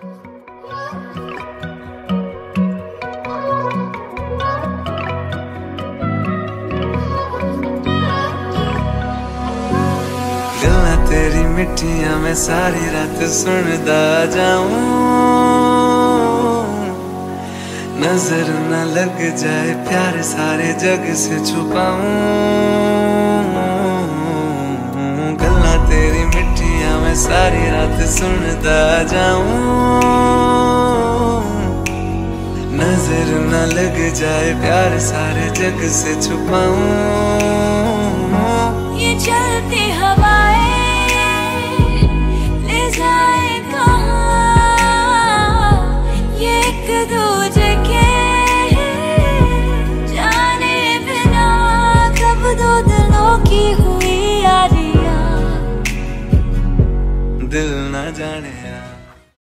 गल्लां तेरी मिठियां मैं सारी रात सुनदा जाऊं, नजर न लग जाए प्यार सारे जग से छुपाऊं। गल्लां तेरी मिठियां मैं सारी रात सुनदा जाऊं, नजर न लग जाए प्यार सारे जग से छुपाऊं। ये चलती हवाएं ले जाए कहाँ, ये एक दूजे के जाने बिना कब दो दिलों की हुई यारियां। दिल न जाने